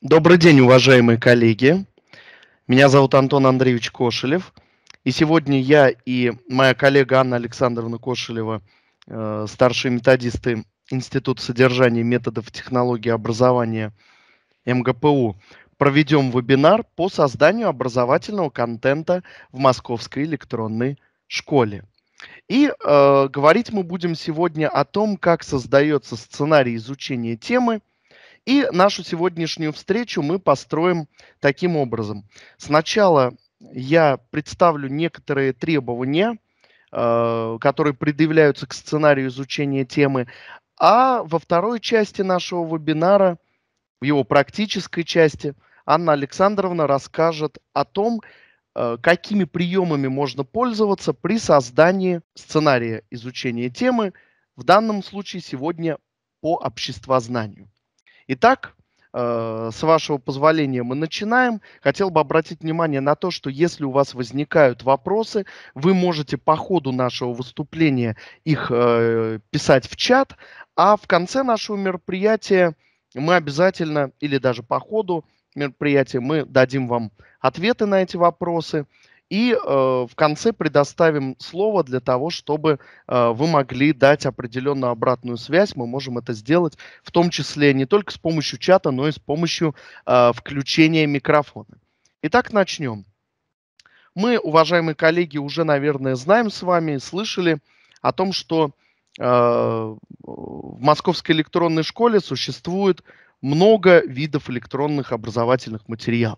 Добрый день, уважаемые коллеги. Меня зовут Антон Андреевич Кошелев. И сегодня я и моя коллега Анна Александровна Кошелева, старшие методисты Института содержания методов и технологий образования МГПУ, проведем вебинар по созданию образовательного контента в Московской электронной школе. И говорить мы будем сегодня о том, как создается сценарий изучения темы. И нашу сегодняшнюю встречу мы построим таким образом. Сначала я представлю некоторые требования, которые предъявляются к сценарию изучения темы, а во второй части нашего вебинара, в его практической части, Анна Александровна расскажет о том, какими приемами можно пользоваться при создании сценария изучения темы, в данном случае сегодня по обществознанию. Итак, с вашего позволения мы начинаем. Хотел бы обратить внимание на то, что если у вас возникают вопросы, вы можете по ходу нашего выступления их писать в чат, а в конце нашего мероприятия мы обязательно, или даже по ходу мероприятия, мы дадим вам ответы на эти вопросы. И в конце предоставим слово для того, чтобы вы могли дать определенную обратную связь. Мы можем это сделать в том числе не только с помощью чата, но и с помощью включения микрофона. Итак, начнем. Мы, уважаемые коллеги, уже, наверное, знаем с вами, слышали о том, что в Московской электронной школе существует много видов электронных образовательных материалов.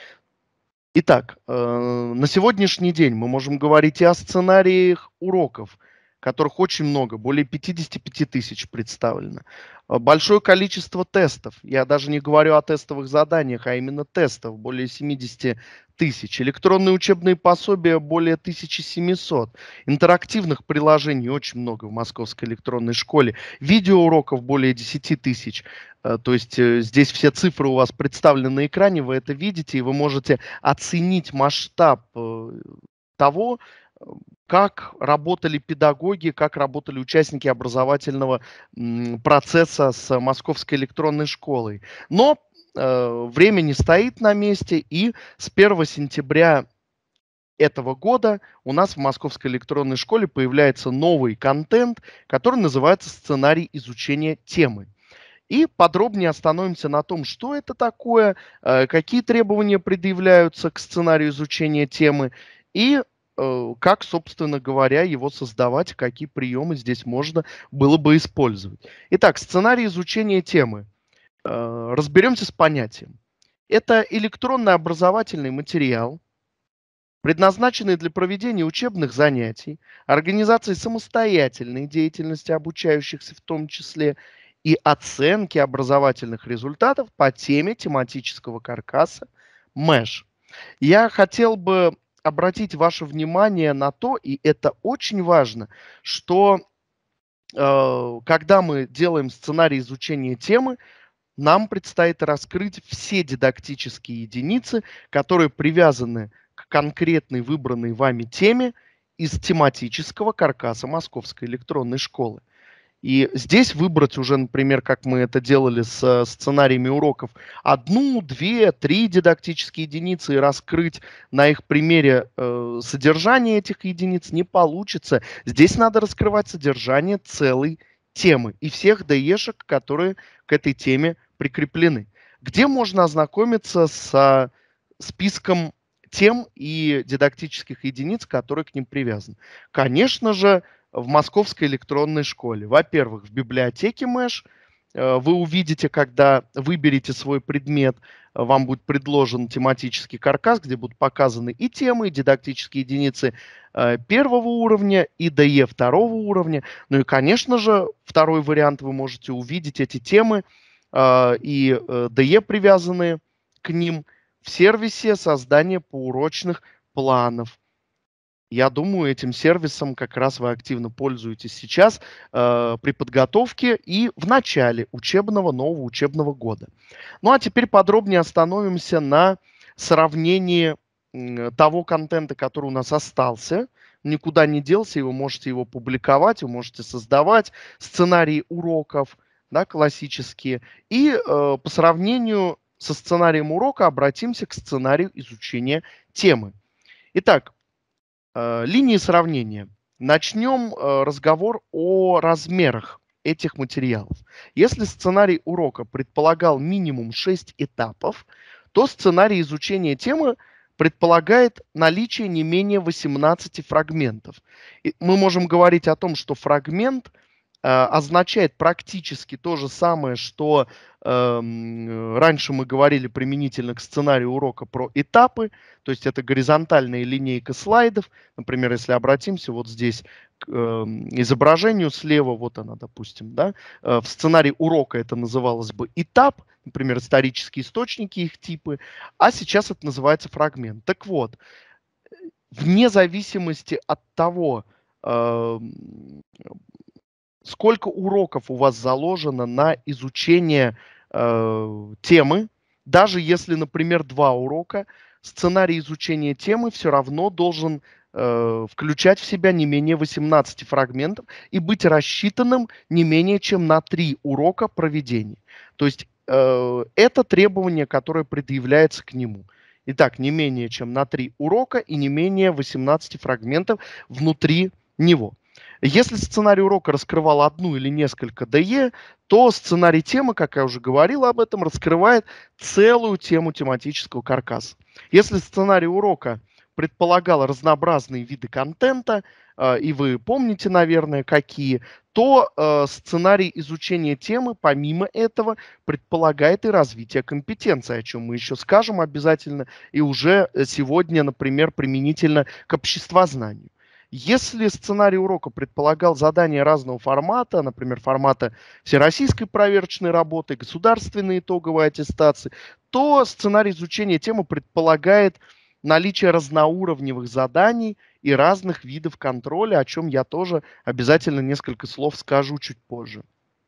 Итак, на сегодняшний день мы можем говорить и о сценариях уроков, которых очень много, более 55 тысяч представлено. Большое количество тестов. Я даже не говорю о тестовых заданиях, а именно тестов, более 70 тысяч. Электронные учебные пособия более 1700. Интерактивных приложений очень много в Московской электронной школе. Видеоуроков более 10 тысяч. То есть здесь все цифры у вас представлены на экране, вы это видите, и вы можете оценить масштаб того, как работали педагоги, как работали участники образовательного процесса с Московской электронной школой. Но время не стоит на месте, и с 1 сентября этого года у нас в Московской электронной школе появляется новый контент, который называется «Сценарий изучения темы». И подробнее остановимся на том, что это такое, какие требования предъявляются к сценарию изучения темы и как, собственно говоря, его создавать, какие приемы здесь можно было бы использовать. Итак, сценарий изучения темы. Разберемся с понятием. Это электронный образовательный материал, предназначенный для проведения учебных занятий, организации самостоятельной деятельности обучающихся в том числе, и оценки образовательных результатов по теме тематического каркаса МЭШ. Я хотел бы обратить ваше внимание на то, и это очень важно, что когда мы делаем сценарий изучения темы, нам предстоит раскрыть все дидактические единицы, которые привязаны к конкретной выбранной вами теме из тематического каркаса Московской электронной школы. И здесь выбрать уже, например, как мы это делали с сценариями уроков, одну, две, три дидактические единицы и раскрыть на их примере содержание этих единиц не получится. Здесь надо раскрывать содержание целой темы и всех ДЕшек, которые к этой теме прикреплены. Где можно ознакомиться с списком тем и дидактических единиц, которые к ним привязаны? Конечно же, в Московской электронной школе. Во-первых, в библиотеке МЭШ вы увидите, когда выберете свой предмет, вам будет предложен тематический каркас, где будут показаны и темы, и дидактические единицы первого уровня, и ДЕ второго уровня. Ну и, конечно же, второй вариант, вы можете увидеть эти темы и ДЕ, привязанные к ним, в сервисе создания поурочных планов. Я думаю, этим сервисом как раз вы активно пользуетесь сейчас при подготовке и в начале нового учебного года. Ну а теперь подробнее остановимся на сравнении того контента, который у нас остался, никуда не делся, и вы можете его публиковать, вы можете создавать сценарии уроков, да, классические, и по сравнению со сценарием урока обратимся к сценарию изучения темы. Итак, линии сравнения. Начнем разговор о размерах этих материалов. Если сценарий урока предполагал минимум 6 этапов, то сценарий изучения темы предполагает наличие не менее 18 фрагментов. И мы можем говорить о том, что фрагмент означает практически то же самое, что раньше мы говорили применительно к сценарию урока про этапы, то есть это горизонтальная линейка слайдов. Например, если обратимся вот здесь к изображению слева, вот она, допустим, да, в сценарии урока это называлось бы этап, например, исторические источники, их типы, а сейчас это называется фрагмент. Так вот, вне зависимости от того, сколько уроков у вас заложено на изучение темы, даже если, например, 2 урока, сценарий изучения темы все равно должен включать в себя не менее 18 фрагментов и быть рассчитанным не менее чем на 3 урока проведения. То есть это требование, которое предъявляется к нему. Итак, не менее чем на 3 урока и не менее 18 фрагментов внутри него. Если сценарий урока раскрывал одну или несколько ДЕ, то сценарий темы, как я уже говорил об этом, раскрывает целую тему тематического каркаса. Если сценарий урока предполагал разнообразные виды контента, и вы помните, наверное, какие, то сценарий изучения темы, помимо этого, предполагает и развитие компетенций, о чем мы еще скажем обязательно, и уже сегодня, например, применительно к обществознанию. Если сценарий урока предполагал задания разного формата, например, формата всероссийской проверочной работы, государственной итоговой аттестации, то сценарий изучения темы предполагает наличие разноуровневых заданий и разных видов контроля, о чем я тоже обязательно несколько слов скажу чуть позже.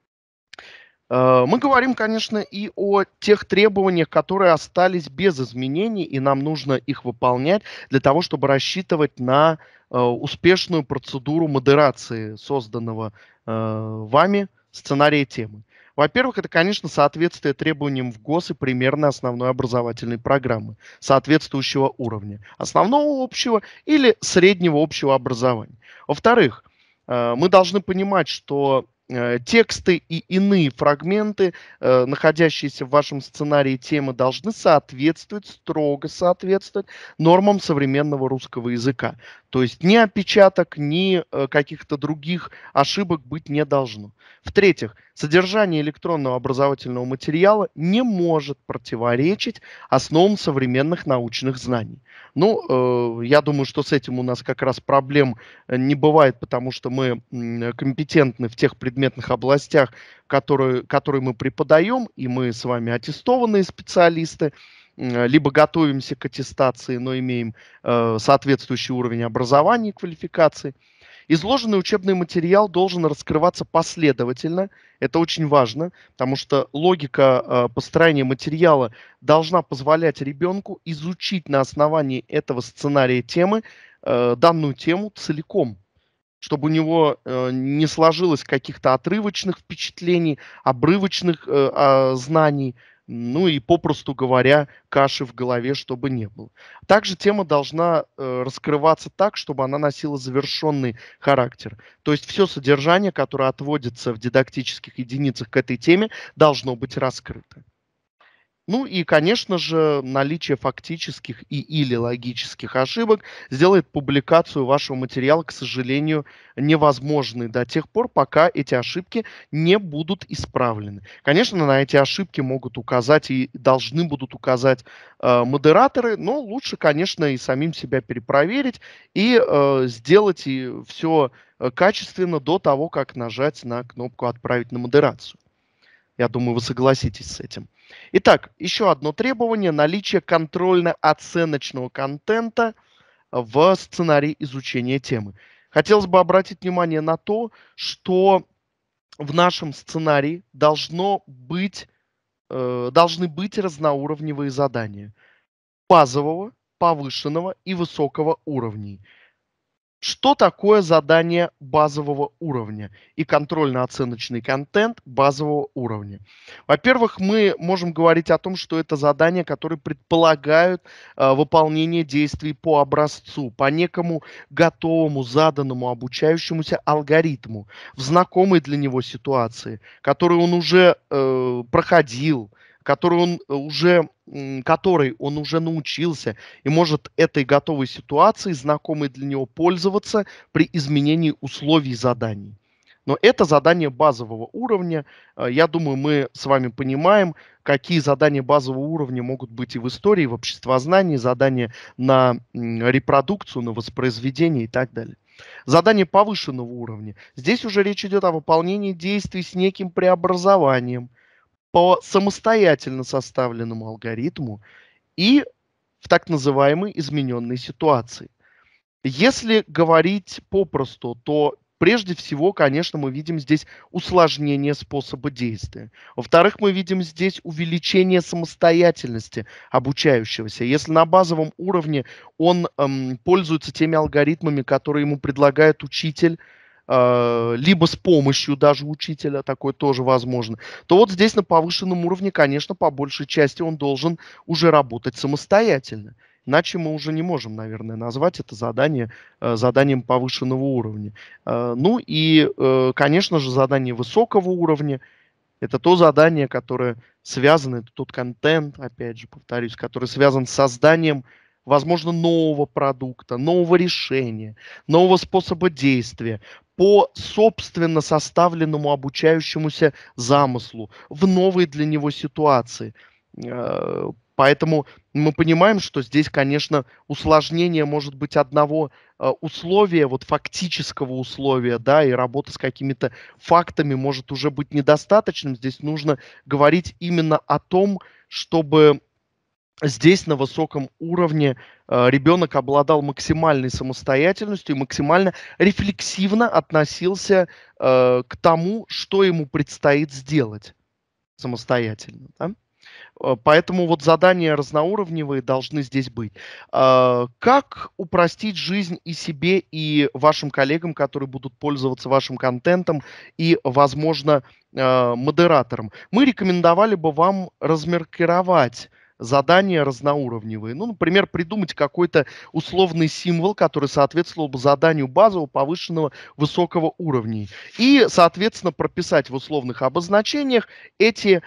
Мы говорим, конечно, и о тех требованиях, которые остались без изменений, и нам нужно их выполнять для того, чтобы рассчитывать на успешную процедуру модерации созданного вами сценария темы. Во-первых, это, конечно, соответствие требованиям в ГОС и примерной основной образовательной программы соответствующего уровня, основного общего или среднего общего образования. Во-вторых, мы должны понимать, что тексты и иные фрагменты, находящиеся в вашем сценарии темы, должны соответствовать, строго соответствовать нормам современного русского языка. То есть ни опечаток, ни каких-то других ошибок быть не должно. В-третьих, содержание электронного образовательного материала не может противоречить основам современных научных знаний. Ну, я думаю, что с этим у нас как раз проблем не бывает, потому что мы компетентны в тех предметных областях, которые мы преподаем, и мы с вами аттестованные специалисты, либо готовимся к аттестации, но имеем соответствующий уровень образования и квалификации. Изложенный учебный материал должен раскрываться последовательно. Это очень важно, потому что логика построения материала должна позволять ребенку изучить на основании этого сценария темы данную тему целиком, чтобы у него не сложилось каких-то отрывочных впечатлений, обрывочных знаний, ну и, попросту говоря, каши в голове, чтобы не было. Также тема должна раскрываться так, чтобы она носила завершенный характер. То есть все содержание, которое отводится в дидактических единицах к этой теме, должно быть раскрыто. Ну и, конечно же, наличие фактических и или логических ошибок сделает публикацию вашего материала, к сожалению, невозможной до тех пор, пока эти ошибки не будут исправлены. Конечно, на эти ошибки могут указать и должны будут указать модераторы, но лучше, конечно, и самим себя перепроверить и сделать все качественно до того, как нажать на кнопку «Отправить на модерацию». Я думаю, вы согласитесь с этим. Итак, еще одно требование – наличие контрольно-оценочного контента в сценарии изучения темы. Хотелось бы обратить внимание на то, что в нашем сценарии должны быть разноуровневые задания базового, повышенного и высокого уровней. Что такое задание базового уровня и контрольно-оценочный контент базового уровня? Во-первых, мы можем говорить о том, что это задания, которые предполагают выполнение действий по образцу, по некому готовому, заданному обучающемуся алгоритму в знакомой для него ситуации, которую он уже проходил, которой он уже научился и может этой готовой ситуацией, знакомой для него, пользоваться при изменении условий заданий. Но это задание базового уровня. Я думаю, мы с вами понимаем, какие задания базового уровня могут быть и в истории, и в обществознании, задания на репродукцию, на воспроизведение и так далее. Задание повышенного уровня. Здесь уже речь идет о выполнении действий с неким преобразованием по самостоятельно составленному алгоритму и в так называемой измененной ситуации. Если говорить попросту, то прежде всего, конечно, мы видим здесь усложнение способа действия. Во-вторых, мы видим здесь увеличение самостоятельности обучающегося. Если на базовом уровне он пользуется теми алгоритмами, которые ему предлагает учитель, либо с помощью даже учителя, такое тоже возможно, то вот здесь на повышенном уровне, конечно, по большей части он должен уже работать самостоятельно. Иначе мы уже не можем, наверное, назвать это задание заданием повышенного уровня. Ну и, конечно же, задание высокого уровня — это то задание, которое связано, это тот контент, опять же, повторюсь, который связан с созданием, возможно, нового продукта, нового решения, нового способа действия по собственно составленному обучающемуся замыслу в новой для него ситуации. Поэтому мы понимаем, что здесь, конечно, усложнение может быть одного условия, вот фактического условия, да, и работа с какими-то фактами может уже быть недостаточным. Здесь нужно говорить именно о том, чтобы здесь на высоком уровне ребенок обладал максимальной самостоятельностью и максимально рефлексивно относился к тому, что ему предстоит сделать самостоятельно. Да? Поэтому вот задания разноуровневые должны здесь быть. Как упростить жизнь и себе, и вашим коллегам, которые будут пользоваться вашим контентом, и, возможно, модераторам? Мы рекомендовали бы вам размаркировать задания разноуровневые. Ну, например, придумать какой-то условный символ, который соответствовал бы заданию базового, повышенного, высокого уровней. И, соответственно, прописать в условных обозначениях эти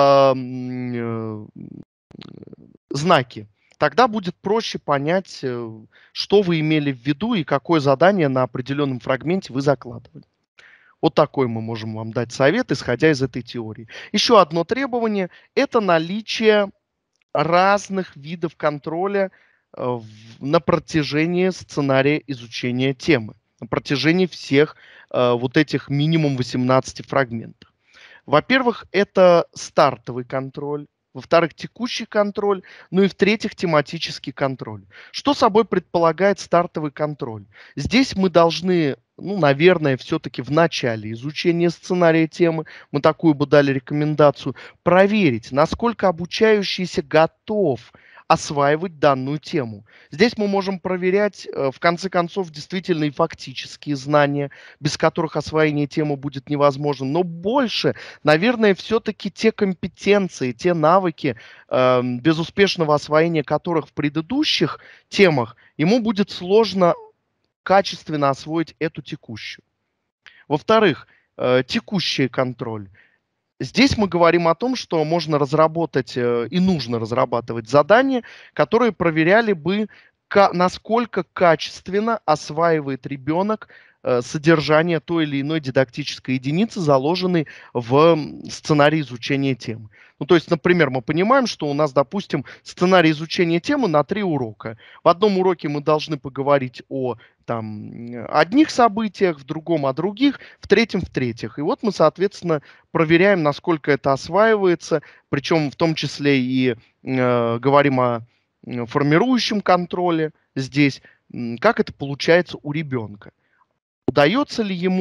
знаки. Тогда будет проще понять, что вы имели в виду и какое задание на определенном фрагменте вы закладывали. Вот такой мы можем вам дать совет, исходя из этой теории. Еще одно требование — это наличие разных видов контроля на протяжении сценария изучения темы, на протяжении всех вот этих минимум 18 фрагментов. Во-первых, это стартовый контроль. Во-вторых, текущий контроль. Ну и в-третьих, тематический контроль. Что собой предполагает стартовый контроль? Здесь мы должны, ну, наверное, все-таки в начале изучения сценария темы, мы такую бы дали рекомендацию, проверить, насколько обучающийся готов осваивать данную тему. Здесь мы можем проверять, в конце концов, действительно и фактические знания, без которых освоение темы будет невозможно. Но больше, наверное, все-таки те компетенции, те навыки, без успешного освоения которых в предыдущих темах, ему будет сложно качественно освоить эту текущую. Во-вторых, текущий контроль. Здесь мы говорим о том, что можно разработать и нужно разрабатывать задания, которые проверяли бы, насколько качественно осваивает ребенок содержание той или иной дидактической единицы, заложенной в сценарий изучения темы. Ну, то есть, например, мы понимаем, что у нас, допустим, сценарий изучения темы на 3 урока. В одном уроке мы должны поговорить о одних событиях, в другом о других, в третьем в третьих. И вот мы, соответственно, проверяем, насколько это осваивается, причем в том числе и говорим о формирующем контроле здесь, как это получается у ребенка. Удается ли ему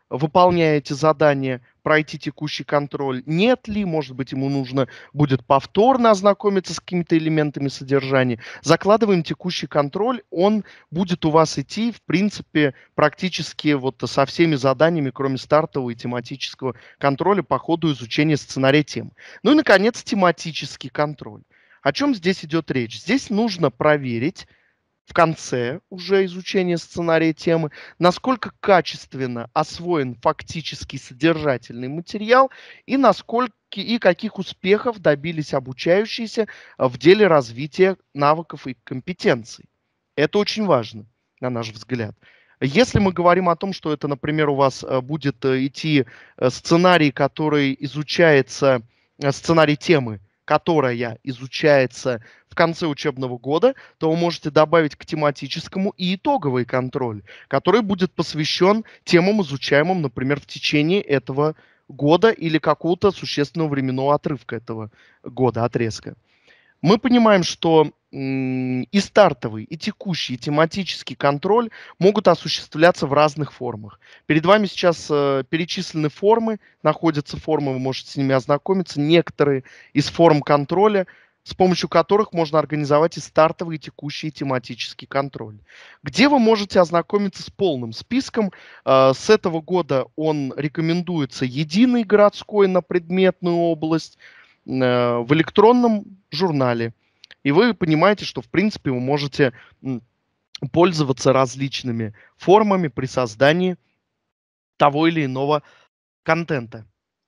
выполняя эти задания, пройти текущий контроль, нет ли, может быть, ему нужно будет повторно ознакомиться с какими-то элементами содержания. Закладываем текущий контроль, он будет у вас идти, в принципе, практически вот со всеми заданиями, кроме стартового и тематического контроля по ходу изучения сценария темы. Ну и, наконец, тематический контроль. О чем здесь идет речь? Здесь нужно проверить, в конце уже изучения сценария темы, насколько качественно освоен фактически содержательный материал и насколько и каких успехов добились обучающиеся в деле развития навыков и компетенций. Это очень важно, на наш взгляд. Если мы говорим о том, что это, например, у вас будет идти сценарий, который изучается, сценарий темы, которая изучается в конце учебного года, то вы можете добавить к тематическому и итоговый контроль, который будет посвящен темам, изучаемым, например, в течение этого года или какого-то существенного временного отрывка этого года, отрезка. Мы понимаем, что и стартовый, и текущий, и тематический контроль могут осуществляться в разных формах. Перед вами сейчас перечислены формы, находятся формы, вы можете с ними ознакомиться. Некоторые из форм контроля, с помощью которых можно организовать и стартовый, и текущий, и тематический контроль. Где вы можете ознакомиться с полным списком? С этого года он рекомендуется единый городской на предметную область, в электронном журнале. И вы понимаете, что, в принципе, вы можете пользоваться различными формами при создании того или иного контента.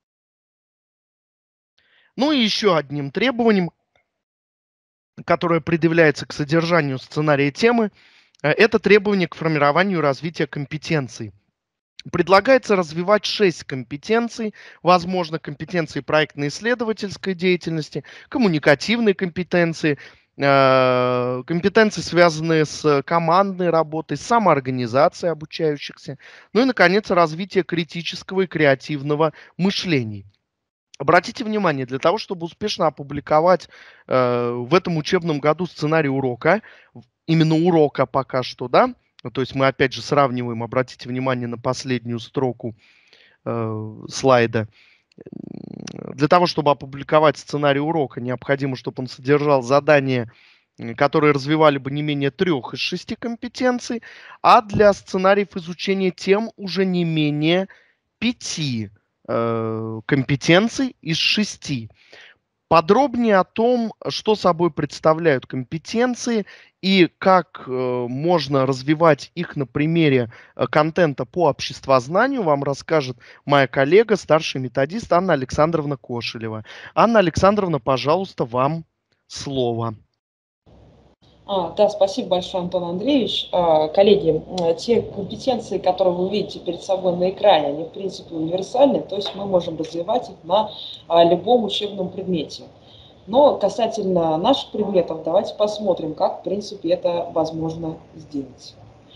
Ну и еще одним требованием, которое предъявляется к содержанию сценария темы, это требование к формированию и развитию компетенций. Предлагается развивать 6 компетенций, возможно, компетенции проектно-исследовательской деятельности, коммуникативные компетенции, компетенции, связанные с командной работой, самоорганизацией обучающихся, ну и, наконец, развитие критического и креативного мышления. Обратите внимание, для того, чтобы успешно опубликовать в этом учебном году сценарий урока, именно урока пока что, да, то есть мы опять же сравниваем, обратите внимание на последнюю строку слайда. Для того, чтобы опубликовать сценарий урока, необходимо, чтобы он содержал задания, которые развивали бы не менее 3 из 6 компетенций, а для сценариев изучения тем уже не менее 5 компетенций из 6. Подробнее о том, что собой представляют компетенции и как можно развивать их на примере контента по обществознанию, вам расскажет моя коллега, старший методист Анна Александровна Кошелева. Анна Александровна, пожалуйста, вам слово. Да, спасибо большое, Антон Андреевич. Коллеги, те компетенции, которые вы видите перед собой на экране, они, в принципе, универсальны, то есть мы можем развивать их на любом учебном предмете. Но касательно наших предметов, давайте посмотрим, как, в принципе, это возможно сделать.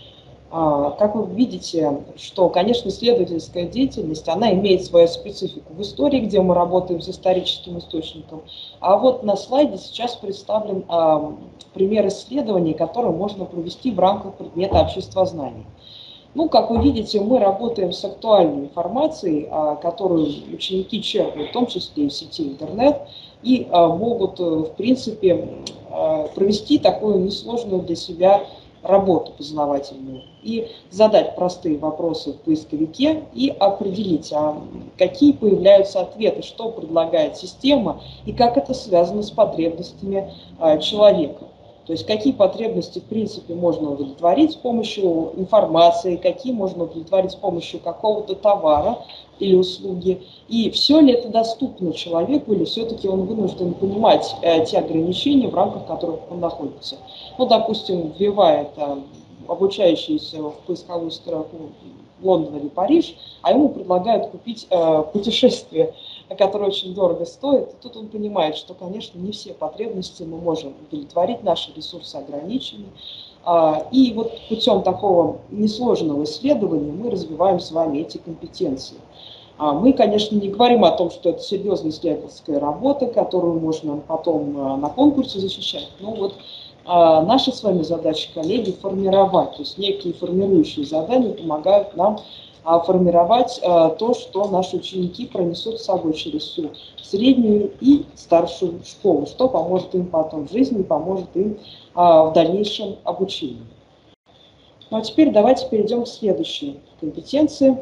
Как вы видите, что, конечно, исследовательская деятельность, она имеет свою специфику в истории, где мы работаем с историческим источником. А вот на слайде сейчас представлен пример исследований, которые можно провести в рамках предмета обществознания. Ну, как вы видите, мы работаем с актуальной информацией, которую ученики черпают, в том числе и в сети интернет, и могут, в принципе, провести такую несложную для себя работу познавательную и задать простые вопросы в поисковике и определить, какие появляются ответы, что предлагает система и как это связано с потребностями человека. То есть какие потребности, в принципе, можно удовлетворить с помощью информации, какие можно удовлетворить с помощью какого-то товара или услуги. И все ли это доступно человеку, или все-таки он вынужден понимать те ограничения, в рамках которых он находится. Ну, допустим, вбивает обучающийся в поисковую строку Лондон или Париж, а ему предлагают купить путешествие, которое очень дорого стоит. И тут он понимает, что, конечно, не все потребности мы можем удовлетворить, наши ресурсы ограничены. И вот путем такого несложного исследования мы развиваем с вами эти компетенции. Мы, конечно, не говорим о том, что это серьезная исследовательская работа, которую можно потом на конкурсе защищать. Но вот наша с вами задача, коллеги, формировать. То есть некие формирующие задания помогают нам формировать то, что наши ученики пронесут с собой через всю среднюю и старшую школу, что поможет им потом в жизни, поможет им в дальнейшем обучении. Ну а теперь давайте перейдем к следующей компетенции.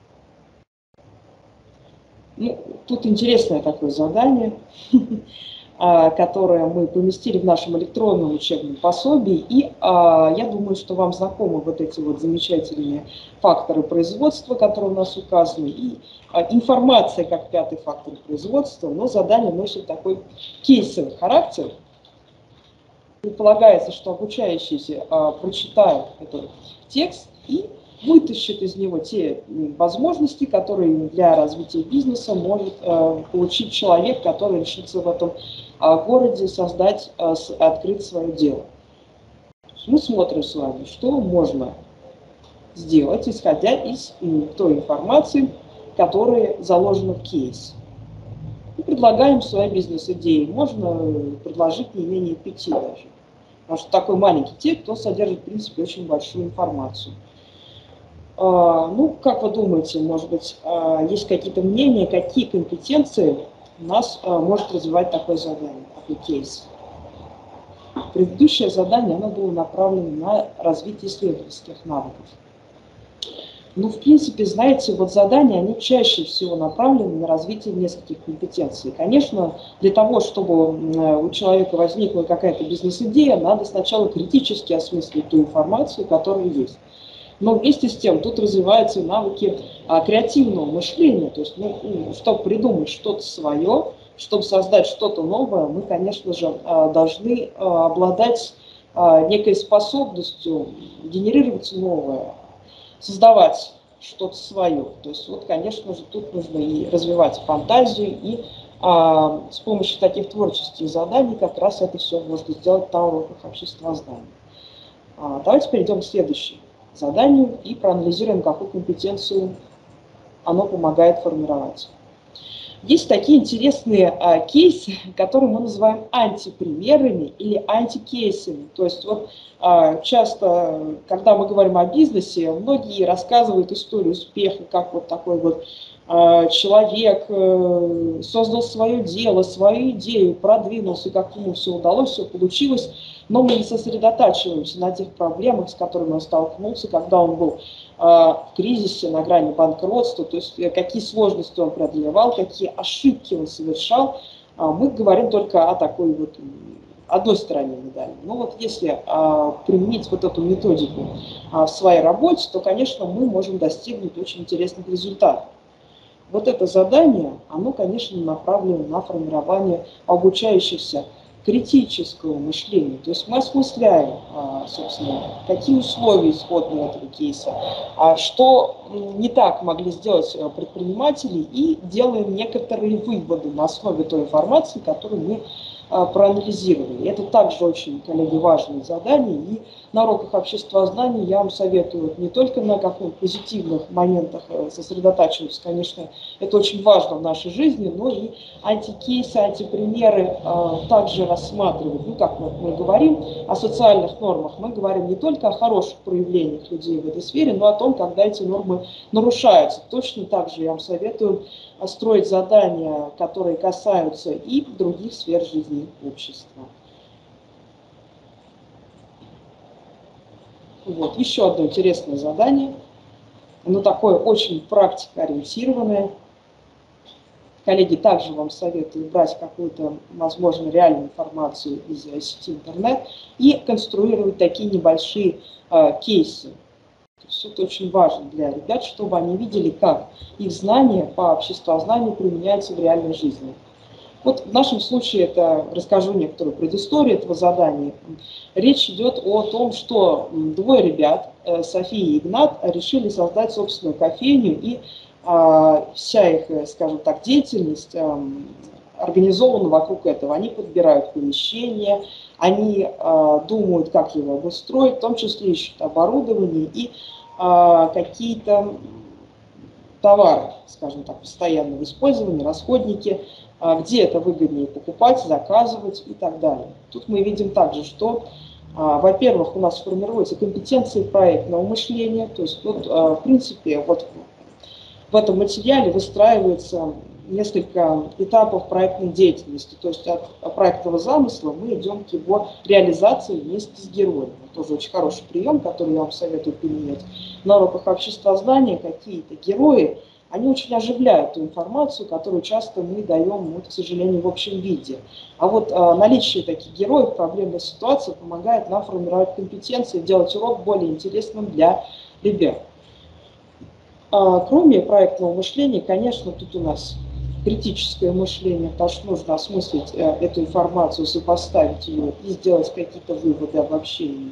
Ну, тут интересное такое задание, которое мы поместили в нашем электронном учебном пособии. И я думаю, что вам знакомы вот эти вот замечательные факторы производства, которые у нас указаны, и информация как пятый фактор производства, но задание носит такой кейсовый характер. Предполагается, что обучающийся прочитает этот текст и вытащит из него те возможности, которые для развития бизнеса может получить человек, который решится в этом городе создать, открыть свое дело. Мы смотрим с вами, что можно сделать, исходя из той информации, которая заложена в кейс. И предлагаем свои бизнес-идеи. Можно предложить не менее 5 даже. Потому что такой маленький текст, он содержит, в принципе, очень большую информацию. Ну, как вы думаете, может быть, есть какие-то мнения, какие компетенции у нас может развивать такое задание, такой кейс? Предыдущее задание, оно было направлено на развитие исследовательских навыков. Ну, в принципе, знаете, вот задания, они чаще всего направлены на развитие нескольких компетенций. Конечно, для того, чтобы у человека возникла какая-то бизнес-идея, надо сначала критически осмыслить ту информацию, которая есть. Но вместе с тем тут развиваются навыки креативного мышления. То есть, чтобы придумать что-то свое, чтобы создать что-то новое, мы, конечно же, должны обладать некой способностью генерировать новое, создавать что-то свое. То есть, вот, конечно же, тут нужно и развивать фантазию, и с помощью таких творческих заданий как раз это все можно сделать на уроках обществознания. Давайте перейдем к следующему заданию и проанализируем, какую компетенцию оно помогает формировать. Есть такие интересные кейсы, которые мы называем антипримерами или антикейсами. То есть вот часто, когда мы говорим о бизнесе, многие рассказывают историю успеха, как вот такой вот человек создал свое дело, свою идею, продвинулся, как ему все удалось, все получилось, но мы не сосредотачиваемся на тех проблемах, с которыми он столкнулся, когда он был в кризисе, на грани банкротства, то есть какие сложности он преодолевал, какие ошибки он совершал. Мы говорим только о такой вот одной стороне медали. Но вот если применить вот эту методику в своей работе, то, конечно, мы можем достигнуть очень интересных результатов. Вот это задание, оно, конечно, направлено на формирование обучающихся критического мышления. То есть мы осмысляем, собственно, какие условия исходные этого кейса, что не так могли сделать предприниматели, и делаем некоторые выводы на основе той информации, которую мы проанализировали. Это также очень, коллеги, важное задание, и на уроках обществознания я вам советую не только на каких-то позитивных моментах сосредотачиваться, конечно, это очень важно в нашей жизни, но и антикейсы, антипримеры также рассматривать. Ну, как мы говорим о социальных нормах, мы говорим не только о хороших проявлениях людей в этой сфере, но о том, когда эти нормы нарушаются. Точно так же я вам советую строить задания, которые касаются и других сфер жизни общества. Вот, еще одно интересное задание. Оно такое очень практикоориентированное. Коллеги, также вам советую брать какую-то, возможно, реальную информацию из сети интернет и конструировать такие небольшие кейсы. То есть это очень важно для ребят, чтобы они видели, как их знания по обществознанию применяются в реальной жизни. Вот в нашем случае это расскажу некоторую предысторию этого задания. Речь идет о том, что двое ребят, София и Игнат, решили создать собственную кофейню, и вся их, скажем так, деятельность организована вокруг этого. Они подбирают помещение, они думают, как его обустроить, в том числе ищут оборудование и какие-то товары, скажем так, постоянного использования, расходники, где это выгоднее покупать, заказывать и так далее. Тут мы видим также, что, во-первых, у нас формируются компетенции проектного мышления, то есть тут, в принципе, вот в этом материале выстраивается несколько этапов проектной деятельности. То есть от проектного замысла мы идем к его реализации вместе с героем. Тоже очень хороший прием, который я вам советую применять. На уроках обществознания какие-то герои, они очень оживляют ту информацию, которую часто мы даем, к сожалению, в общем виде. А вот наличие таких героев в проблемной ситуации помогает нам формировать компетенции, делать урок более интересным для ребят. Кроме проектного мышления, конечно, тут у нас критическое мышление, потому что нужно осмыслить эту информацию, сопоставить ее и сделать какие-то выводы, обобщения.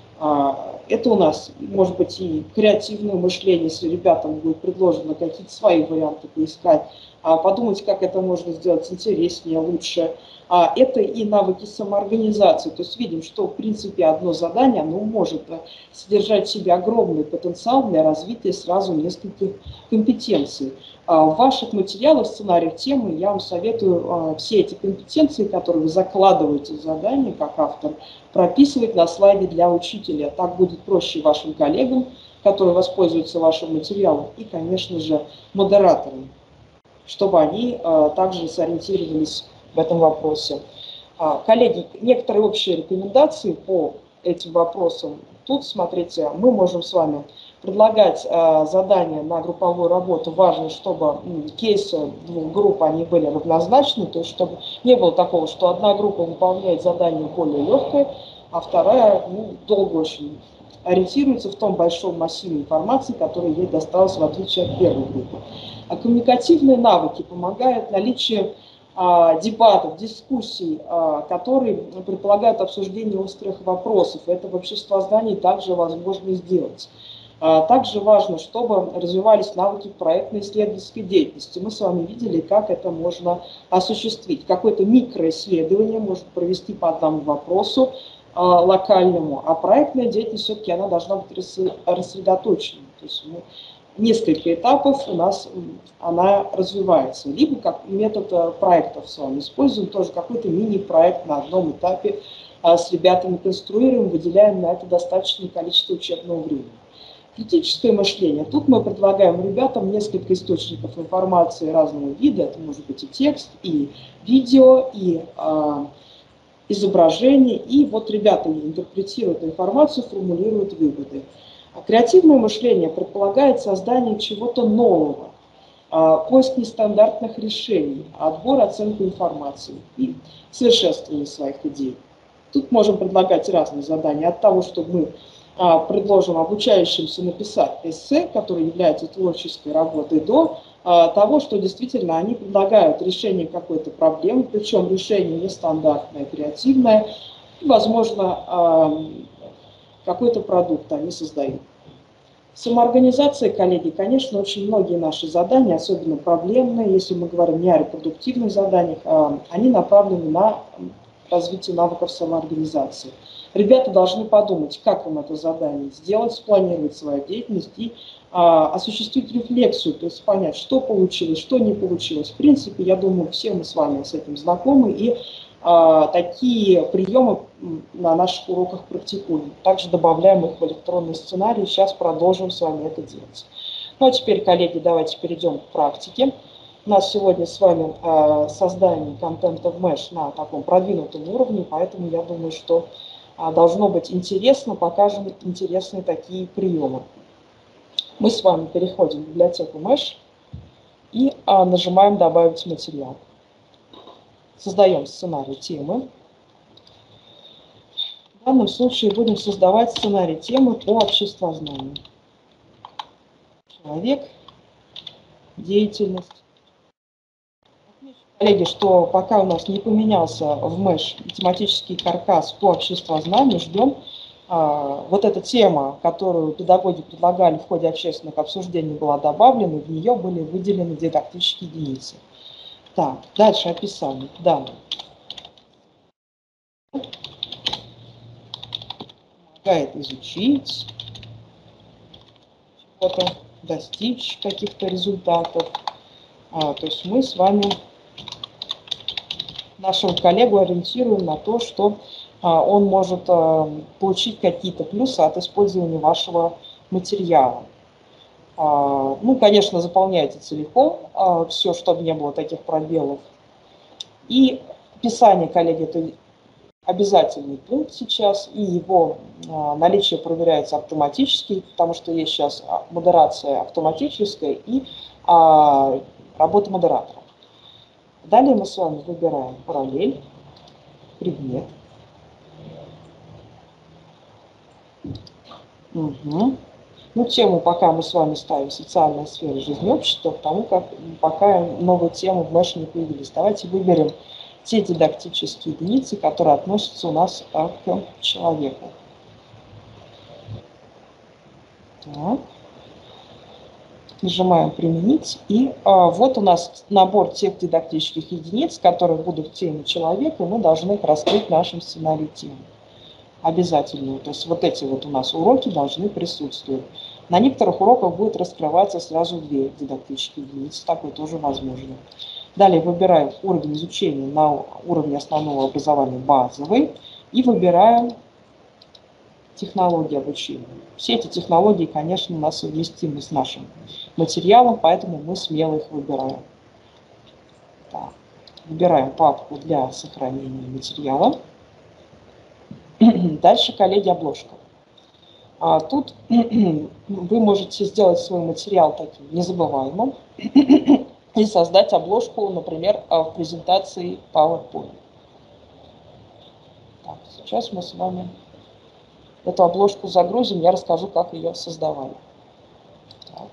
Это у нас, может быть, и креативное мышление, если ребятам будет предложено какие-то свои варианты поискать, подумать, как это можно сделать интереснее, лучше. Это и навыки самоорганизации. То есть видим, что, в принципе, одно задание, оно может содержать в себе огромный потенциал для развития сразу нескольких компетенций. В ваших материалах, сценариях темы я вам советую все эти компетенции, которые вы закладываете в задание как автор, прописывать на слайде для учителя. Так будет проще вашим коллегам, которые воспользуются вашим материалом, и, конечно же, модераторам, чтобы они также сориентировались в этом вопросе. Коллеги, некоторые общие рекомендации по этим вопросам. Тут, смотрите, мы можем с вами предлагать задания на групповую работу. Важно, чтобы кейсы двух групп они были равнозначны, то есть чтобы не было такого, что одна группа выполняет задание более легкое, а вторая долго очень ориентируется в том большом массиве информации, который ей досталось в отличие от первой группы. А коммуникативные навыки помогают наличие дебатов, дискуссий, которые предполагают обсуждение острых вопросов. Это в обществознании также возможно сделать. Также важно, чтобы развивались навыки проектной исследовательской деятельности. Мы с вами видели, как это можно осуществить. Какое-то микроисследование можно провести по одному вопросу локальному, а проектная деятельность все-таки она должна быть рассредоточена. То есть несколько этапов у нас она развивается. Либо как метод проектов с вами используем, тоже какой-то мини-проект на одном этапе с ребятами конструируем, выделяем на это достаточное количество учебного времени. Критическое мышление. Тут мы предлагаем ребятам несколько источников информации разного вида. Это может быть и текст, и видео, и изображение. И вот ребята интерпретируют информацию, формулируют выводы. Креативное мышление предполагает создание чего-то нового, поиск нестандартных решений, отбор, оценку информации и совершенствование своих идей. Тут можем предлагать разные задания, от того, чтобы мы предложим обучающимся написать эссе, который является творческой работой, до того, что действительно они предлагают решение какой-то проблемы, причем решение нестандартное, креативное, и, возможно, какой-то продукт они создают. Самоорганизация, коллеги, конечно, очень многие наши задания, особенно проблемные, если мы говорим не о репродуктивных заданиях, они направлены на развитие навыков самоорганизации. Ребята должны подумать, как им это задание сделать, спланировать свою деятельность и осуществить рефлексию, то есть понять, что получилось, что не получилось. В принципе, я думаю, все мы с вами с этим знакомы, и такие приемы на наших уроках практикуем. Также добавляем их в электронный сценарий. Сейчас продолжим с вами это делать. Ну а теперь, коллеги, давайте перейдем к практике. У нас сегодня с вами создание контента в Mesh на таком продвинутом уровне, поэтому я думаю, что должно быть интересно, покажем интересные такие приемы. Мы с вами переходим в библиотеку Mesh и нажимаем «Добавить материал». Создаем сценарий темы. В данном случае будем создавать сценарий темы по обществознанию. Человек, деятельность. Коллеги, что пока у нас не поменялся в Mesh математический каркас по обществознанию, ждем вот эта тема, которую педагоги предлагали в ходе общественных обсуждений, была добавлена, в нее были выделены дидактические единицы. Так, дальше описание данных. Помогает изучить чего-то, достичь каких-то результатов. То есть мы с вами нашего коллегу ориентируем на то, что он может получить какие-то плюсы от использования вашего материала. Ну, конечно, заполняйте целиком все, чтобы не было таких пробелов. И описание, коллеги, это обязательный пункт сейчас, и его наличие проверяется автоматически, потому что есть сейчас модерация автоматическая и работа модератора. Далее мы с вами выбираем параллель, предмет. Угу. Ну, тему пока мы с вами ставим «Социальная сфера жизни общества», потому как пока новые темы в Mesh не появились. Давайте выберем те дидактические единицы, которые относятся у нас к человеку. Так. Нажимаем «Применить». И вот у нас набор тех дидактических единиц, которые будут в теме человека, и мы должны их раскрыть в нашем сценарии темы. Обязательно. То есть вот эти вот у нас уроки должны присутствовать. На некоторых уроках будет раскрываться сразу 2 дидактические единицы. Такое тоже возможно. Далее выбираем уровень изучения на уровне основного образования базовый. И выбираем технологии обучения. Все эти технологии, конечно, у нас совместимы с нашим материалом, поэтому мы смело их выбираем. Так. Выбираем папку для сохранения материала. Дальше, коллеги, обложка. Тут вы можете сделать свой материал таким незабываемым и создать обложку, например, в презентации PowerPoint. Так, сейчас мы с вами эту обложку загрузим, я расскажу, как ее создавали. Так.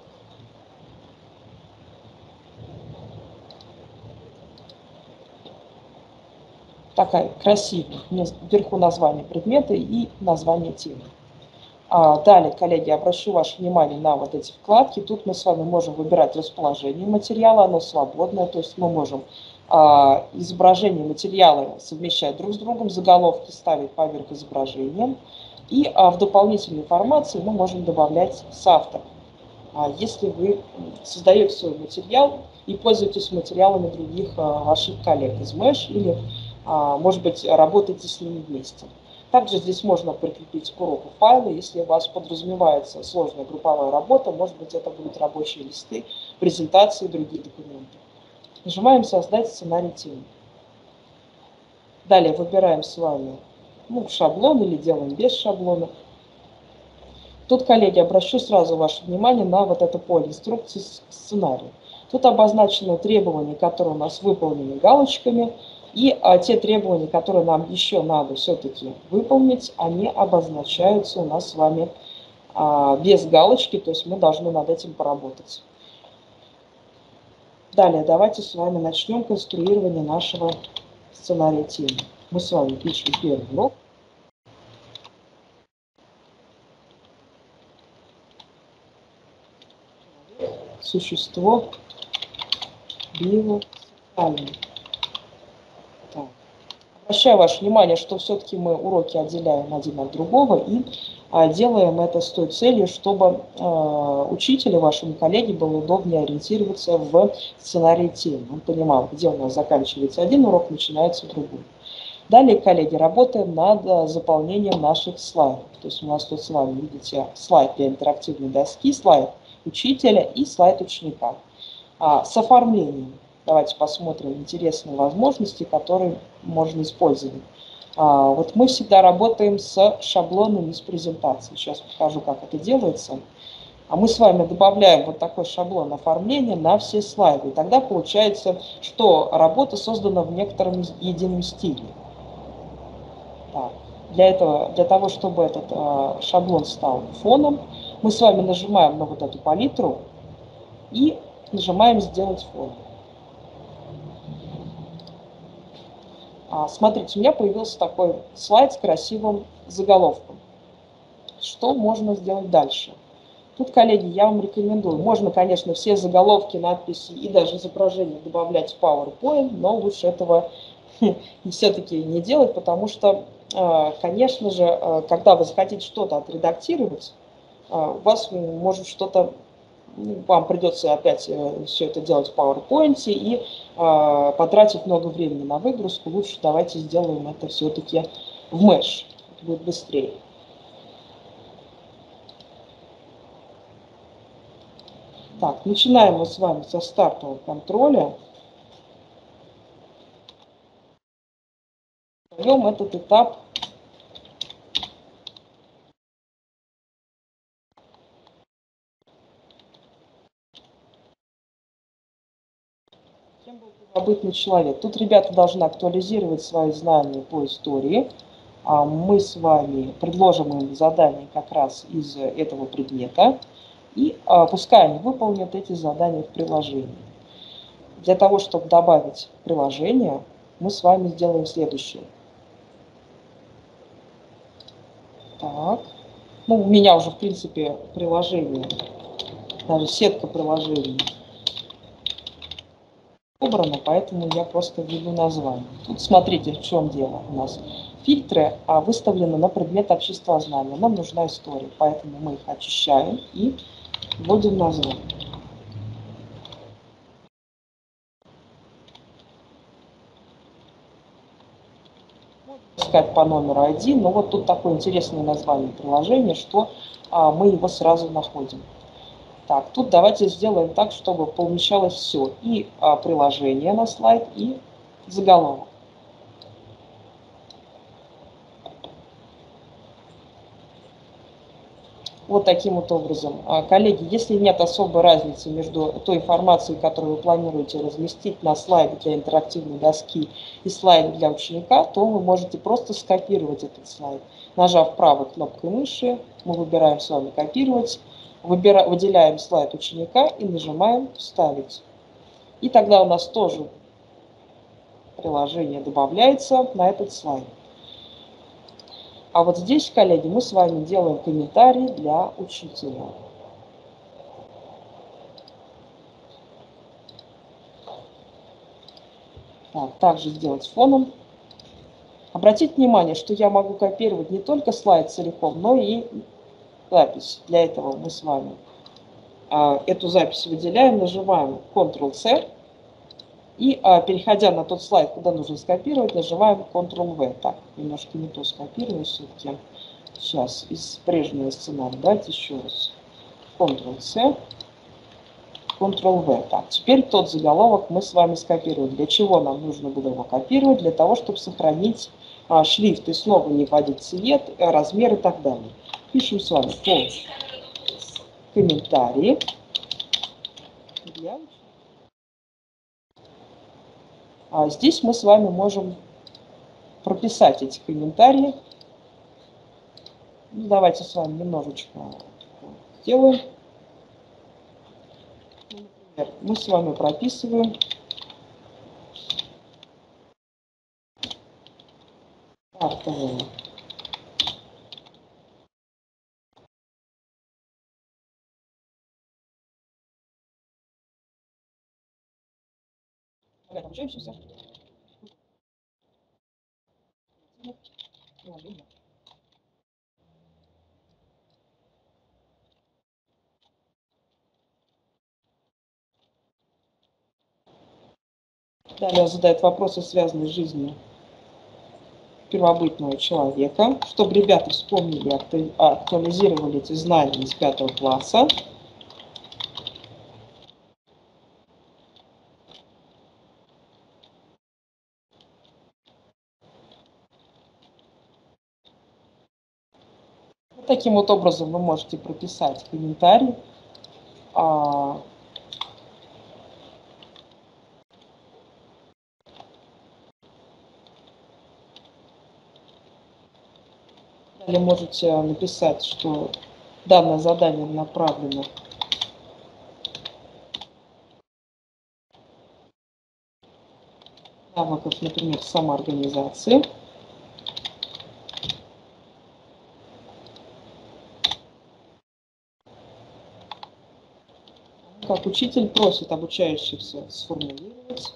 Такая красивая, вверху название предмета и название темы. Далее, коллеги, обращу ваше внимание на вот эти вкладки. Тут мы с вами можем выбирать расположение материала, оно свободное, то есть мы можем изображение материала совмещать друг с другом, заголовки ставить поверх изображения. И в дополнительной информации мы можем добавлять соавторов. Если вы создаете свой материал и пользуетесь материалами других ваших коллег из Mesh или, может быть, работаете с ними вместе. Также здесь можно прикрепить к уроку файлы, если у вас подразумевается сложная групповая работа, может быть, это будут рабочие листы, презентации, другие документы. Нажимаем «Создать сценарий темы». Далее выбираем с вами шаблон или делаем без шаблона. Тут, коллеги, обращу сразу ваше внимание на вот это поле инструкции сценария. Тут обозначены требования, которые у нас выполнены галочками, и те требования, которые нам еще надо все-таки выполнить, они обозначаются у нас с вами без галочки, то есть мы должны над этим поработать. Далее давайте с вами начнем конструирование нашего сценария темы. Мы с вами пишем первый блок. Существо биосоциальное. Так. Обращаю ваше внимание, что все-таки мы уроки отделяем один от другого и делаем это с той целью, чтобы учителю, вашему коллеге, было удобнее ориентироваться в сценарии темы. Он понимал, где у нас заканчивается один урок, начинается другой. Далее, коллеги, работаем над заполнением наших слайдов. То есть у нас тут с вами, видите, слайд для интерактивной доски, слайд учителя и слайд ученика. С оформлением. Давайте посмотрим интересные возможности, которые можно использовать. Вот мы всегда работаем с шаблонами из презентации. Сейчас покажу, как это делается. Мы с вами добавляем вот такой шаблон оформления на все слайды. И тогда получается, что работа создана в некотором едином стиле. Так. Для того, чтобы этот шаблон стал фоном, мы с вами нажимаем на вот эту палитру и нажимаем «Сделать фон». Смотрите, у меня появился такой слайд с красивым заголовком. Что можно сделать дальше? Тут, коллеги, я вам рекомендую. Можно, конечно, все заголовки, надписи и даже изображения добавлять в PowerPoint, но лучше этого все-таки не делать, потому что, конечно же, когда вы захотите что-то отредактировать, у вас может что-то, вам придется опять все это делать в PowerPoint и потратить много времени на выгрузку. Лучше давайте сделаем это все-таки в Mesh. Это будет быстрее. Так, начинаем мы с вами со стартового контроля. Берем этот этап кем был первобытный человек. Тут ребята должны актуализировать свои знания по истории. Мы с вами предложим им задание как раз из этого предмета. И пускай они выполнят эти задания в приложении. Для того, чтобы добавить приложение, мы с вами сделаем следующее. Так. Ну, у меня уже, в принципе, приложение, даже сетка приложений убрана, поэтому я просто введу название. Тут смотрите, в чем дело у нас. Фильтры выставлены на предмет обществознания. Нам нужна история, поэтому мы их очищаем и вводим название. Искать по номеру ID, но вот тут такое интересное название приложения, что мы его сразу находим. Так, тут давайте сделаем так, чтобы помещалось все. И приложение на слайд, и заголовок. Вот таким вот образом. Коллеги, если нет особой разницы между той информацией, которую вы планируете разместить на слайде для интерактивной доски и слайде для ученика, то вы можете просто скопировать этот слайд. Нажав правой кнопкой мыши, мы выбираем с вами «Копировать», выделяем слайд ученика и нажимаем «Вставить». И тогда у нас тоже приложение добавляется на этот слайд. А вот здесь, коллеги, мы с вами делаем комментарии для учителя. Так, также сделать фоном. Обратите внимание, что я могу копировать не только слайд целиком, но и запись. Для этого мы с вами эту запись выделяем, нажимаем Ctrl-C. И переходя на тот слайд, куда нужно скопировать, нажимаем Ctrl-V. Так, немножко не то скопирую все-таки. Сейчас из прежнего сценария. Давайте еще раз. Ctrl-C, Ctrl-V. Так, теперь тот заголовок мы с вами скопируем. Для чего нам нужно было его копировать? Для того, чтобы сохранить шрифт и снова не вводить цвет, размер и так далее. Пишем с вами комментарии. Здесь мы с вами можем прописать эти комментарии. Ну, давайте с вами немножечко сделаем. Например, мы с вами прописываем стартовые обучающимся. Далее задает вопросы, связанные с жизнью первобытного человека, чтобы ребята вспомнили, актуализировали эти знания из 5 класса. Вот таким вот образом вы можете прописать комментарий. Далее можете написать, что данное задание направлено навыков, например, самоорганизации. Как учитель просит обучающихся сформулировать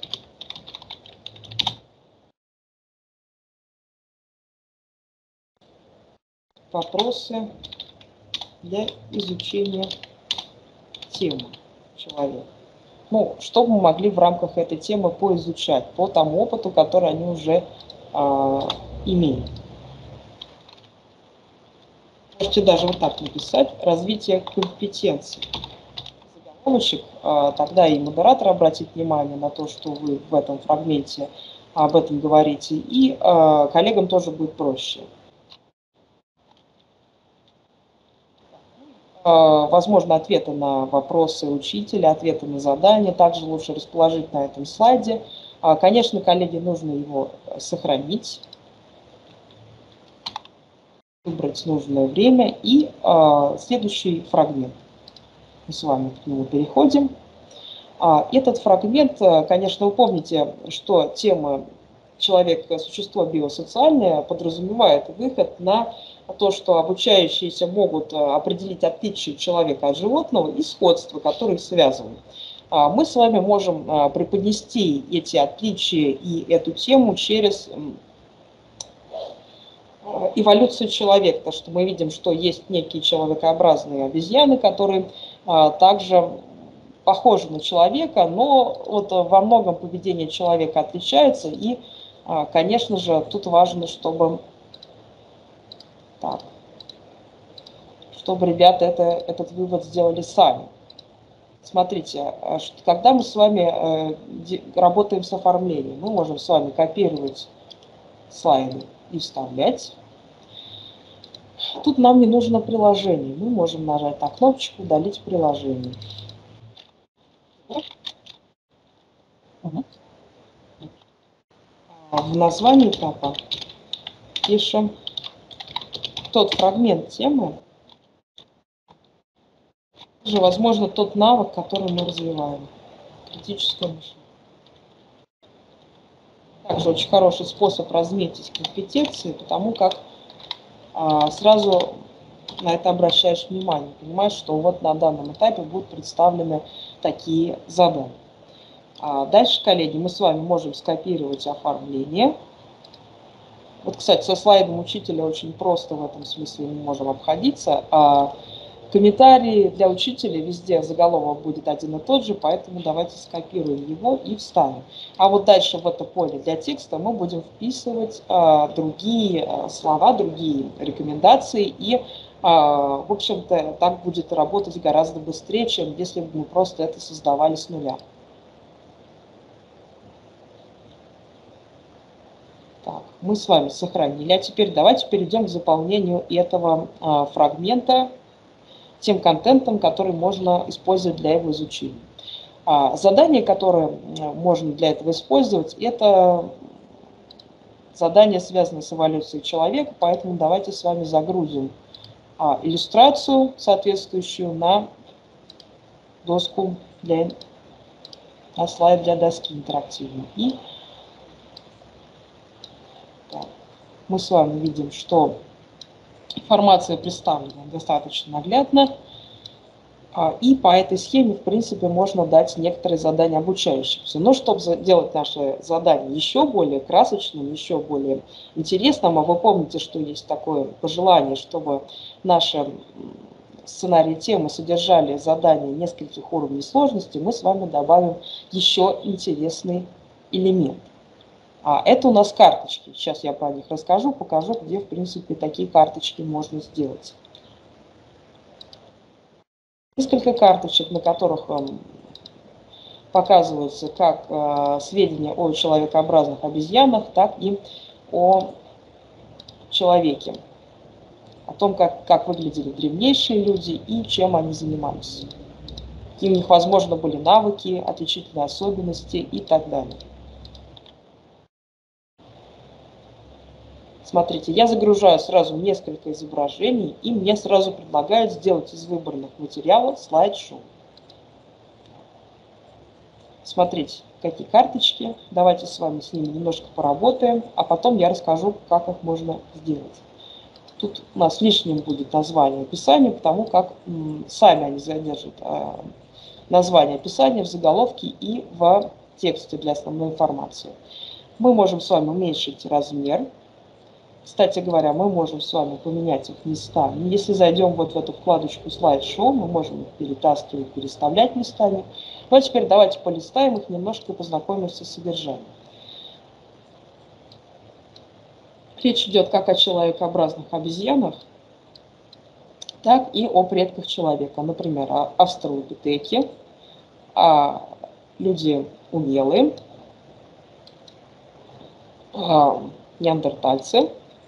вопросы для изучения темы человека. Ну, чтобы мы могли в рамках этой темы поизучать по тому опыту, который они уже имеют. Можете даже вот так написать: развитие компетенций. ссылочек, тогда и модератор обратит внимание на то, что вы в этом фрагменте об этом говорите, и коллегам тоже будет проще. Возможно, ответы на вопросы учителя, ответы на задания также лучше расположить на этом слайде. Конечно, коллеги, нужно его сохранить, выбрать нужное время и следующий фрагмент. Мы с вами к нему переходим. Этот фрагмент, конечно, вы помните, что тема «Человек – существо биосоциальное» подразумевает выход на то, что обучающиеся могут определить отличие человека от животного и сходства, которые их связывают. Мы с вами можем преподнести эти отличия и эту тему через эволюцию человека, потому что мы видим, что есть некие человекообразные обезьяны, которые также похожи на человека, но вот во многом поведение человека отличается, и, конечно же, тут важно, чтобы ребята этот вывод сделали сами. Смотрите, когда мы с вами работаем с оформлением, мы можем с вами копировать слайды и вставлять. Тут нам не нужно приложение. Мы можем нажать на кнопочку «Удалить приложение». В названии этапа пишем тот фрагмент темы, же, возможно, тот навык, который мы развиваем. Критическое мышление. Также очень хороший способ разметить компетенции, потому как сразу на это обращаешь внимание, понимаешь, что вот на данном этапе будут представлены такие задания. Дальше, коллеги, мы с вами можем скопировать оформление. Вот, кстати, со слайдом учителя очень просто в этом смысле мы можем обходиться. Комментарии для учителя везде заголовок будет один и тот же, поэтому давайте скопируем его и вставим. А вот дальше в это поле для текста мы будем вписывать другие слова, другие рекомендации, и, в общем-то, так будет работать гораздо быстрее, чем если бы мы просто это создавали с нуля. Так, мы с вами сохранили. А теперь давайте перейдем к заполнению этого фрагмента тем контентом, который можно использовать для его изучения. Задание, которое можно для этого использовать, это задание, связанное с эволюцией человека, поэтому давайте с вами загрузим иллюстрацию соответствующую на доску, на слайд для доски интерактивной. И мы с вами видим, что информация представлена достаточно наглядно, и по этой схеме, в принципе, можно дать некоторые задания обучающимся. Но чтобы сделать наше задание еще более красочным, еще более интересным, а вы помните, что есть такое пожелание, чтобы наши сценарии темы содержали задания нескольких уровней сложности, мы с вами добавим еще интересный элемент. Это у нас карточки. Сейчас я про них расскажу, покажу, где, в принципе, такие карточки можно сделать. Несколько карточек, на которых показываются как сведения о человекообразных обезьянах, так и о человеке. О том, как выглядели древнейшие люди и чем они занимались. Какие у них, возможно, были навыки, отличительные особенности и так далее. Смотрите, я загружаю сразу несколько изображений, и мне сразу предлагают сделать из выбранных материалов слайд-шоу. Смотрите, какие карточки. Давайте с вами с ними немножко поработаем, а потом я расскажу, как их можно сделать. Тут у нас лишним будет название описания, потому как сами они содержат название описания в заголовке и в тексте для основной информации. Мы можем с вами уменьшить размер. Кстати говоря, мы можем с вами поменять их местами. Если зайдем вот в эту вкладочку слайд-шоу, мы можем их перетаскивать, переставлять местами. Ну а теперь давайте полистаем их немножко и познакомимся с содержанием. Речь идет как о человекообразных обезьянах, так и о предках человека. Например, о австралопитеке, люди умелые, неандертальцы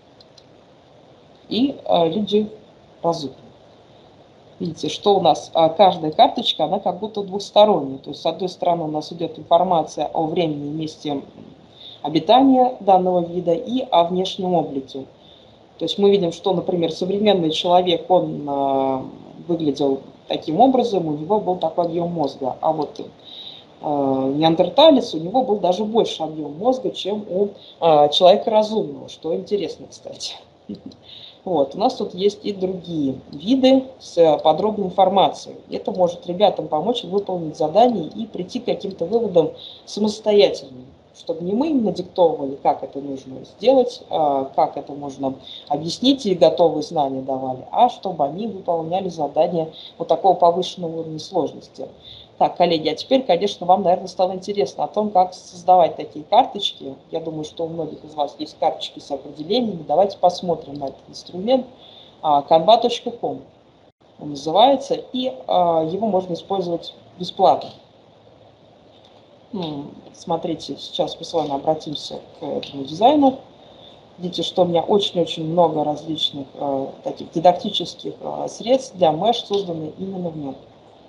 и люди разумные. Видите, что у нас каждая карточка, она как будто двухсторонняя. То есть, с одной стороны, у нас идет информация о времени и месте обитания данного вида и о внешнем облике. То есть мы видим, что, например, современный человек, он выглядел таким образом, у него был такой объем мозга. А вот неандерталец, у него был даже больше объем мозга, чем у человека разумного, что интересно, кстати. Вот. У нас тут есть и другие виды с подробной информацией. Это может ребятам помочь выполнить задание и прийти к каким-то выводам самостоятельно, чтобы не мы им надиктовывали, как это нужно сделать, как это можно объяснить и готовые знания давали, а чтобы они выполняли задания вот такого повышенного уровня сложности. Так, коллеги, а теперь, конечно, вам, наверное, стало интересно о том, как создавать такие карточки. Я думаю, что у многих из вас есть карточки с определениями. Давайте посмотрим на этот инструмент. Canva.com он называется, и его можно использовать бесплатно. Смотрите, сейчас мы с вами обратимся к этому дизайну. Видите, что у меня очень-очень много различных таких дидактических средств для Mesh, созданы именно в нем.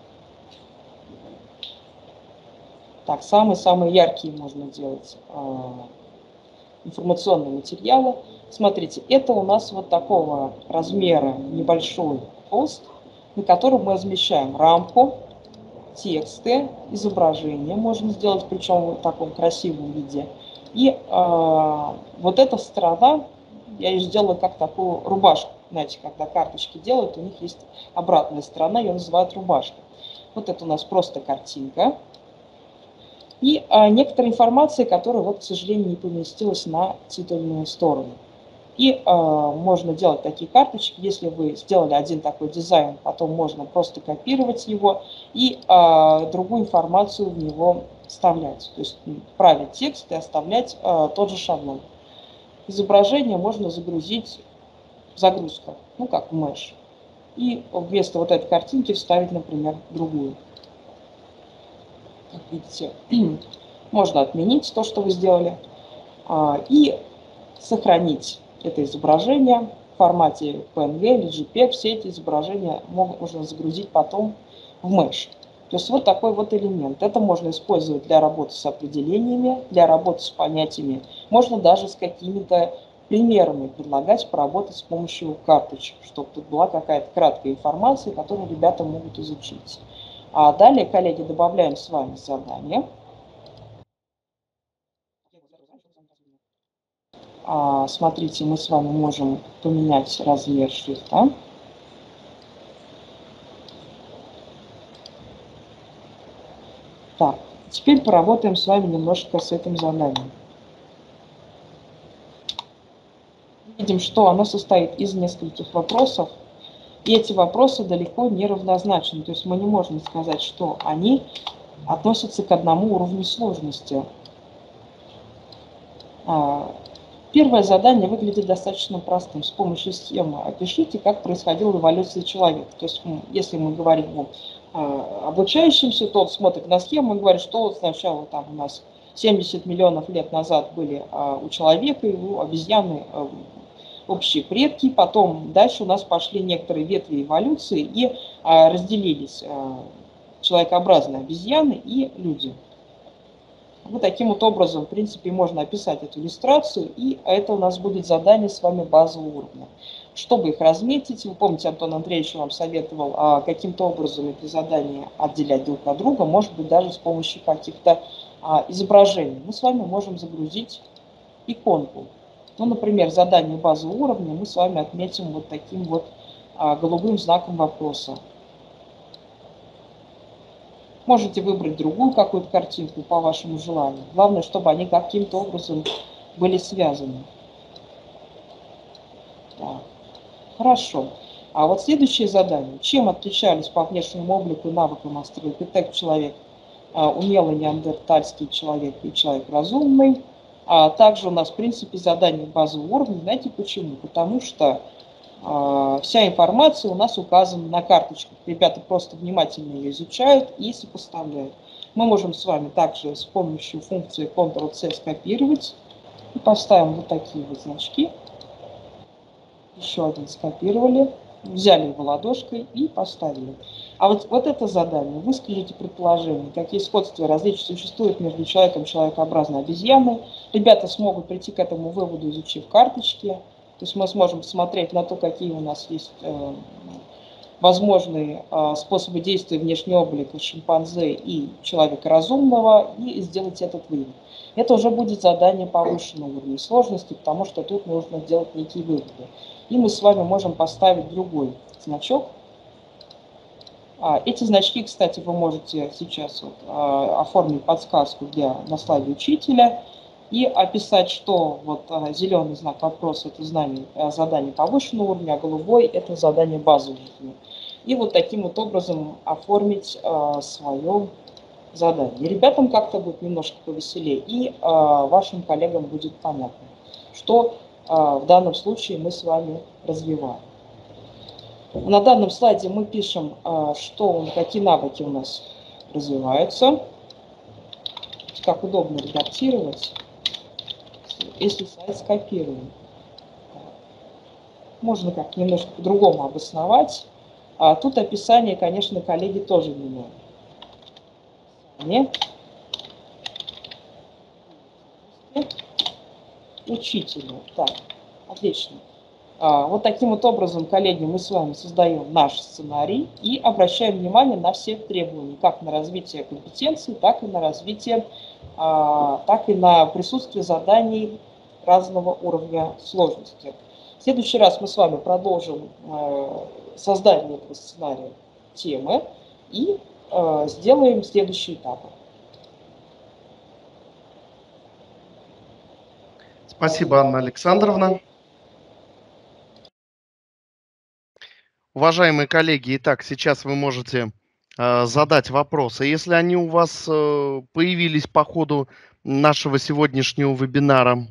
Так, самые-самые яркие можно делать информационные материалы. Смотрите, это у нас вот такого размера небольшой пост, на котором мы размещаем рамку, тексты, изображения можно сделать, причем в таком красивом виде. И вот эта сторона, я ее сделала как такую рубашку. Знаете, когда карточки делают, у них есть обратная сторона, ее называют рубашкой. Вот это у нас просто картинка. И некоторая информация, которая, вот, к сожалению, не поместилась на титульную сторону. И можно делать такие карточки, если вы сделали один такой дизайн, потом можно просто копировать его и другую информацию в него вставлять. То есть править текст и оставлять тот же шаблон. Изображение можно загрузить в загрузку, ну как в Mesh. И вместо вот этой картинки вставить, например, другую. Как видите, можно отменить то, что вы сделали, и сохранить это изображение в формате PNG или JPEG. Все эти изображения можно загрузить потом в Mesh. То есть вот такой вот элемент. Это можно использовать для работы с определениями, для работы с понятиями. Можно даже с какими-то примерами предлагать поработать с помощью карточек, чтобы тут была какая-то краткая информация, которую ребята могут изучить. А далее, коллеги, добавляем с вами задание. Смотрите, мы с вами можем поменять размер шрифта. Так, теперь поработаем с вами немножко с этим заданием. Видим, что оно состоит из нескольких вопросов, и эти вопросы далеко не равнозначны. То есть мы не можем сказать, что они относятся к одному уровню сложности. Первое задание выглядит достаточно простым. С помощью схемы опишите, как происходила эволюция человека. То есть, если мы говорим о обучающемся, то он смотрит на схему и говорит, что вот сначала там у нас 70 миллионов лет назад были у человека и у обезьяны общие предки, потом дальше у нас пошли некоторые ветви эволюции и разделились человекообразные обезьяны и люди. Вот таким вот образом, в принципе, можно описать эту иллюстрацию, и это у нас будет задание с вами базового уровня. Чтобы их разметить, вы помните, Антон Андреевич вам советовал каким-то образом эти задания отделять друг от друга, может быть, даже с помощью каких-то изображений. Мы с вами можем загрузить иконку. Ну, например, задание базового уровня мы с вами отметим вот таким вот голубым знаком вопроса. Можете выбрать другую какую-то картинку по вашему желанию. Главное, чтобы они каким-то образом были связаны. Так. Хорошо. А вот следующее задание. Чем отличались по внешнему облику и навыкам австралопитек человек, умелый неандертальский человек и человек разумный? Также у нас, в принципе, задание базового уровня. Знаете почему? Потому что вся информация у нас указана на карточках. Ребята просто внимательно ее изучают и сопоставляют. Мы можем с вами также с помощью функции Ctrl-C скопировать и поставим вот такие вот значки. Еще один скопировали, взяли его ладошкой и поставили. А вот это задание. Выскажите предположение, какие сходства и различия существуют между человеком и человекообразной обезьяной. Ребята смогут прийти к этому выводу, изучив карточки. То есть мы сможем посмотреть на то, какие у нас есть возможные способы действия внешнего облика шимпанзе и человека разумного, и сделать этот вывод. Это уже будет задание повышенного уровня сложности, потому что тут нужно делать некие выводы. И мы с вами можем поставить другой значок. Эти значки, кстати, вы можете сейчас оформить подсказку на слайде учителя и описать, что зеленый знак вопроса – это задание повышенного уровня, а голубой – это задание базового уровня. И вот таким вот образом оформить свое задание. Ребятам как-то будет немножко повеселее, и вашим коллегам будет понятно, что в данном случае мы с вами развиваем. На данном слайде мы пишем, какие навыки у нас развиваются, как удобно редактировать, если сайт скопируем. Можно как немножко по-другому обосновать. Тут описание, конечно, коллеги тоже меняют. Учителю. Так, отлично. Вот таким вот образом, коллеги, мы с вами создаем наш сценарий и обращаем внимание на все требования, как на развитие компетенций, так и на развитие, так и на присутствие заданий разного уровня сложности. В следующий раз мы с вами продолжим создание этого сценария темы и сделаем следующие этапы. Спасибо, Анна Александровна. Уважаемые коллеги, итак, сейчас вы можете задать вопросы. Если они у вас появились по ходу нашего сегодняшнего вебинара,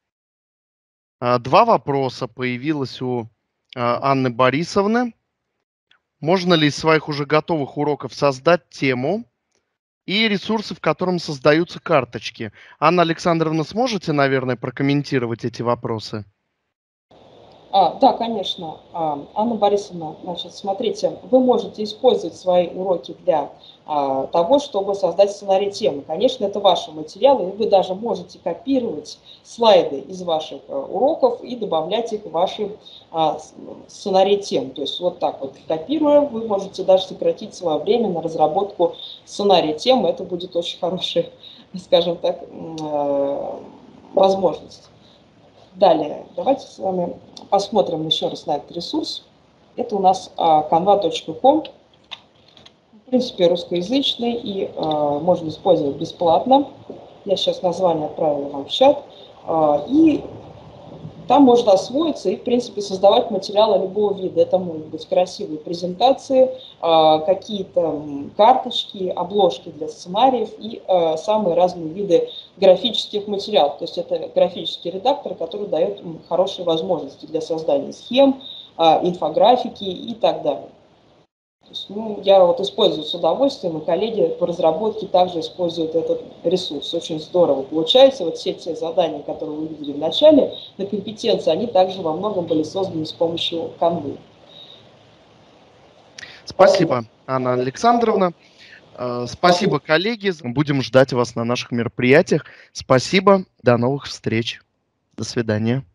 два вопроса появилось у Анны Борисовны. Можно ли из своих уже готовых уроков создать тему и ресурсы, в котором создаются карточки? Анна Александровна, сможете, наверное, прокомментировать эти вопросы? Да, конечно. Анна Борисовна, значит, смотрите, вы можете использовать свои уроки для того, чтобы создать сценарий темы. Конечно, это ваши материалы, и вы даже можете копировать слайды из ваших уроков и добавлять их в ваши сценарии тем. То есть вот так вот копируя, вы можете даже сократить свое время на разработку сценария темы. Это будет очень хорошая, скажем так, возможность. Далее, давайте с вами посмотрим еще раз на этот ресурс. Это у нас canva.com. В принципе, русскоязычный и можно использовать бесплатно. Я сейчас название отправила вам в чат. И там можно освоиться и, в принципе, создавать материалы любого вида. Это могут быть красивые презентации, какие-то карточки, обложки для сценариев и самые разные виды графических материалов. То есть это графический редактор, который дает хорошие возможности для создания схем, инфографики и так далее. То есть, я вот использую с удовольствием, и коллеги по разработке также используют этот ресурс. Очень здорово получается. Вот все те задания, которые вы видели в начале, на компетенции, они также во многом были созданы с помощью Canva. Спасибо, Анна Александровна. Спасибо, коллеги. Будем ждать вас на наших мероприятиях. Спасибо. До новых встреч. До свидания.